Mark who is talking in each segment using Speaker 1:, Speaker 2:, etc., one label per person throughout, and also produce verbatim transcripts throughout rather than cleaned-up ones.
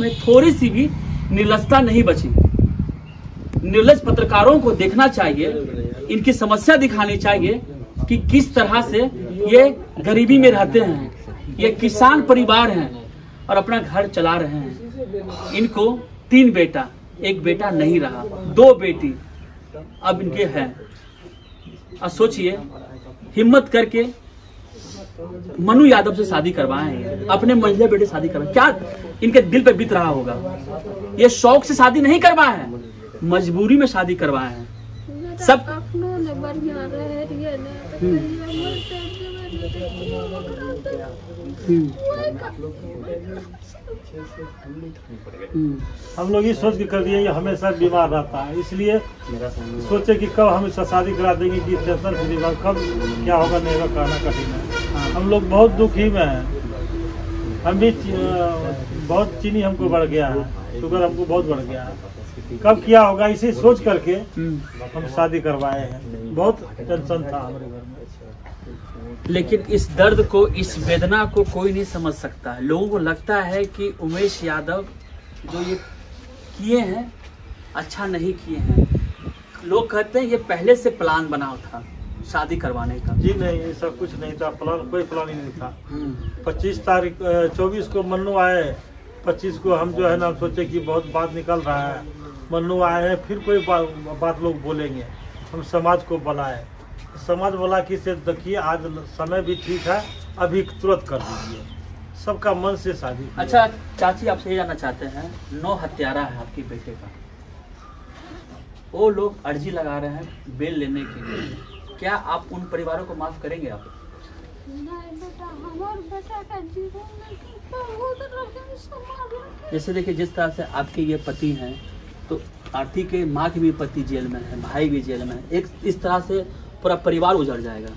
Speaker 1: में थोड़ी सी भी निर्लजता नहीं बची। निर्लज पत्रकारों को देखना चाहिए, इनकी समस्या दिखानी चाहिए कि किस तरह से ये गरीबी में रहते हैं, ये किसान परिवार हैं और अपना घर चला रहे हैं। इनको तीन बेटा, एक बेटा नहीं रहा, दो बेटी अब इनके हैं। अब सोचिए, हिम्मत करके मनु यादव से शादी करवाए हैं, अपने मंझले बेटे शादी करवाए, क्या इनके दिल पे बीत रहा होगा। ये शौक से शादी नहीं करवाए हैं, मजबूरी में शादी करवाए हैं। सब
Speaker 2: हम लोग ये सोच के कर दिए ये हमेशा बीमार रहता है, इसलिए सोचे कि कब हम इसका शादी करा देंगे कि टेंशन फ्री होगा, कब क्या होगा नहीं होगा कहना कठिन है। हम लोग बहुत दुखी में हैं। हम भी बहुत चीनी हमको बढ़ गया है, शुगर हमको बहुत बढ़ गया है, कब क्या होगा इसे सोच करके हम शादी करवाए हैं। बहुत टेंशन था हमारे घर में।
Speaker 1: लेकिन इस दर्द को, इस वेदना को कोई नहीं समझ सकता है। लोगों को लगता है कि उमेश यादव जो ये किए हैं अच्छा नहीं किए हैं। लोग कहते हैं ये पहले से प्लान बना था शादी करवाने का।
Speaker 2: जी नहीं, ऐसा कुछ नहीं था, प्लान कोई प्लान ही नहीं था। पच्चीस तारीख चौबीस को मन्नू आए, पच्चीस को हम जो है ना सोचे कि बहुत बात निकल रहा है, मन्नू आए हैं, फिर कोई बा, बात लोग बोलेंगे। हम समाज को बुलाए, समाज बोला कि से देखिए आज समय भी ठीक है, अभी तुरंत कर दीजिए। सबका मन से शादी।
Speaker 1: अच्छा चाची, आपसे ये जानना चाहते हैं, नौ हत्यारा है आपके बेटे का, वो लोग अर्जी लगा रहे हैं बेल लेने के लिए, क्या आप उन परिवारों को माफ करेंगे? आप
Speaker 3: नहीं बेटा, हमारे बेटा का जीवन में बहुत रहे।
Speaker 1: जैसे देखिए, जिस तरह से आपके ये पति हैं, तो आरती के माँ की भी पति जेल में है, भाई भी जेल में है, एक इस तरह से पूरा परिवार उजड़ जाएगा।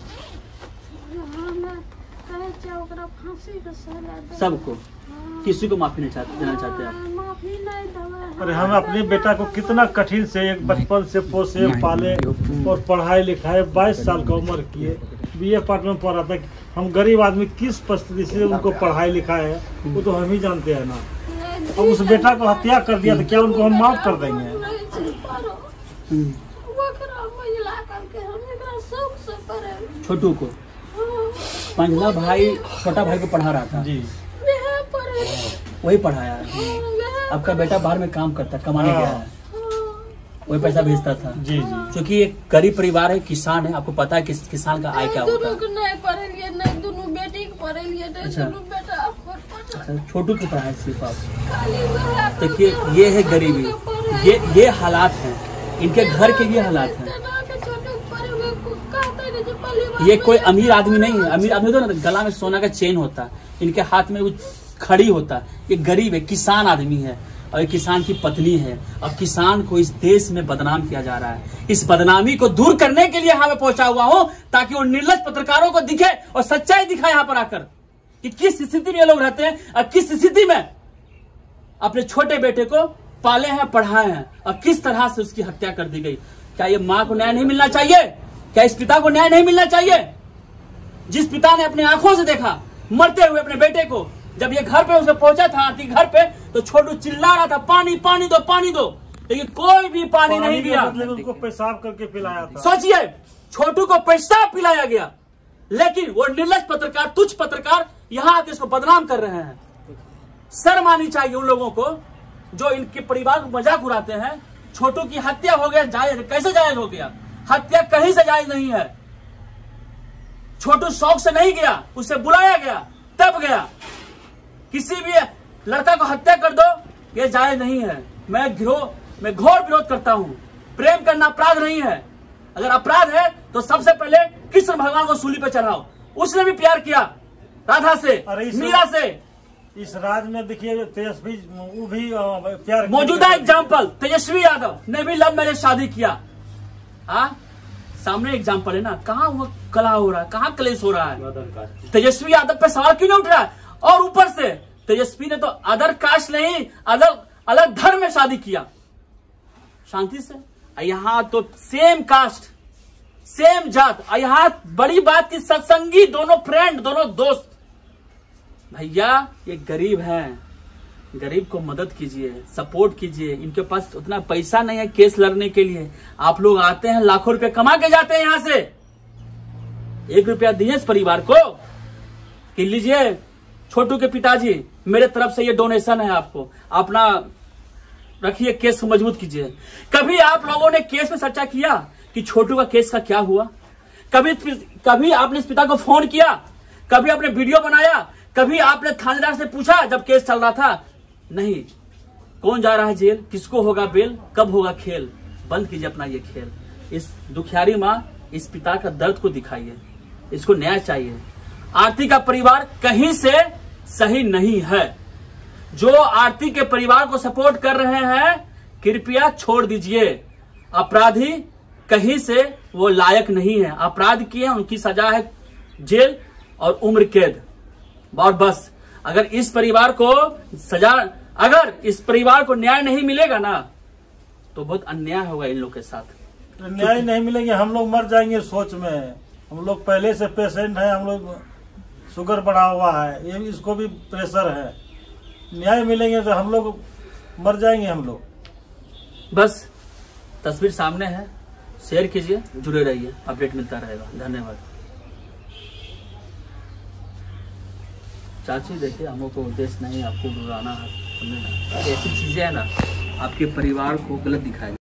Speaker 1: सबको, किसी को माफी नहीं चाहते देना चाहते आप?
Speaker 2: अरे हम अपने बेटा को कितना कठिन से एक बचपन से पोसे पाले और पढ़ाई लिखाए, बाईस साल का उम्र किए, बी ए पार्ट में पढ़ा था। हम गरीब आदमी किस परिस्थिति से उनको पढ़ाई लिखाए है वो तो हम ही जानते हैं ना। अब उस बेटा को हत्या कर दिया तो क्या उनको हम माफ कर देंगे?
Speaker 1: छोटू को, पंजला भाई छोटा भाई को पढ़ा रहा था जी, वही पढ़ाया है। आपका बेटा बाहर में काम करता, कमाने गया है, वही पैसा भेजता था
Speaker 2: जी जी।
Speaker 1: क्योंकि एक गरीब परिवार है, किसान है, आपको पता है कि किसान का आय क्या होता है। अच्छा, छोटू की पढ़ाई सिर्फ आप देखिए, ये है गरीबी, ये ये हालात हैं, इनके घर के ये हालात हैं। ये कोई अमीर आदमी नहीं है, अमीर आदमी तो ना गला में सोना का चेन होता है, इनके हाथ में खड़ी होता है। ये गरीब है, किसान आदमी है और एक किसान की पत्नी है, और किसान को इस देश में बदनाम किया जा रहा है। इस बदनामी को दूर करने के लिए यहाँ पे पहुंचा हुआ हूँ, ताकि वो निर्लज पत्रकारों को दिखे और सच्चाई दिखाए यहाँ पर आकर कि किस स्थिति में ये लोग रहते हैं और किस स्थिति में अपने छोटे बेटे को पाले हैं, पढ़ाए हैं, और किस तरह से उसकी हत्या कर दी गई। क्या ये माँ को न्याय नहीं मिलना चाहिए? क्या इस पिता को न्याय नहीं मिलना चाहिए? जिस पिता ने अपने आंखों से देखा मरते हुए अपने बेटे को, जब ये घर पे उसे पहुंचा था आरती घर पे, तो छोटू चिल्ला रहा था पानी पानी दो पानी दो, लेकिन कोई भी पानी, पानी नहीं दिया।
Speaker 2: उनको पेशाब करके पिलाया था।
Speaker 1: सोचिए, छोटू को पेशाब पिलाया गया, लेकिन वो निर्लज पत्रकार, तुच्छ पत्रकार यहाँ आके इसको बदनाम कर रहे हैं। शर्म आनी चाहिए उन लोगों को जो इनके परिवार को मजाक उड़ाते हैं। छोटू की हत्या हो गया, जायज कैसे जायज हो गया? हत्या कहीं से जायज नहीं है। छोटू शौक से नहीं गया, उसे बुलाया गया तब गया। किसी भी लड़का को हत्या कर दो, ये जायज नहीं है। मैं घोर मैं घोर विरोध करता हूँ। प्रेम करना अपराध नहीं है, अगर अपराध है तो सबसे पहले कृष्ण भगवान को सूली पे चढ़ाओ। उसने भी प्यार किया राधा से, मीरा से।
Speaker 2: इस राज में देखिए तेजस्वी वो भी प्यार,
Speaker 1: मौजूदा एग्जाम्पल तेजस्वी यादव ने भी लव मैरिज शादी किया। हाँ, सामने एग्जाम्पल है ना, कहाँ वो कला हो रहा है, कहाँ क्लेश हो रहा है? तेजस्वी यादव पे सवाल क्यों नहीं उठ रहा है? और ऊपर से तेजस्वी ने तो अदर कास्ट नहीं, अलग अलग धर्म में शादी किया शांति से। यहाँ तो सेम कास्ट, सेम जात, यहाँ बड़ी बात की सत्संगी, दोनों फ्रेंड, दोनों दोस्त। भैया ये गरीब हैं, गरीब को मदद कीजिए, सपोर्ट कीजिए। इनके पास उतना पैसा नहीं है केस लड़ने के लिए। आप लोग आते हैं, लाखों रुपए कमा के जाते हैं यहाँ से। एक रुपया दिए इस परिवार को कि लीजिए छोटू के पिताजी, मेरे तरफ से ये डोनेशन है, आपको अपना रखिए, केस को मजबूत कीजिए। कभी आप लोगों ने केस में चर्चा किया कि छोटू का केस का क्या हुआ? कभी कभी आपने इस पिता को फोन किया? कभी आपने वीडियो बनाया? कभी आपने थानेदार से पूछा जब केस चल रहा था? नहीं। कौन जा रहा है जेल, किसको होगा बेल, कब होगा खेल? बंद कीजिए अपना ये खेल। इस दुखियारी माँ, इस पिता का दर्द को दिखाइए, इसको न्याय चाहिए। आरती का परिवार कहीं से सही नहीं है। जो आरती के परिवार को सपोर्ट कर रहे हैं, कृपया छोड़ दीजिए। अपराधी कहीं से वो लायक नहीं है। अपराध किए, उनकी सजा है जेल और उम्र कैद। और बस अगर इस परिवार को सजा, अगर इस परिवार को न्याय नहीं मिलेगा ना, तो बहुत अन्याय होगा इन लोग के साथ।
Speaker 2: न्याय नहीं मिलेंगे, हम लोग मर जाएंगे सोच में। हम लोग पहले से पेशेंट हैं, हम लोग शुगर बढ़ा हुआ है, ये इसको भी प्रेशर है। न्याय मिलेंगे तो हम लोग मर जाएंगे हम लोग।
Speaker 1: बस तस्वीर सामने है, शेयर कीजिए, जुड़े रहिए, अपडेट मिलता रहेगा। धन्यवाद। चाची देखिए, हम लोग को उद्देश्य नहीं आपको डराना है, ऐसी चीजें है ना आपके परिवार को गलत दिखाएगी।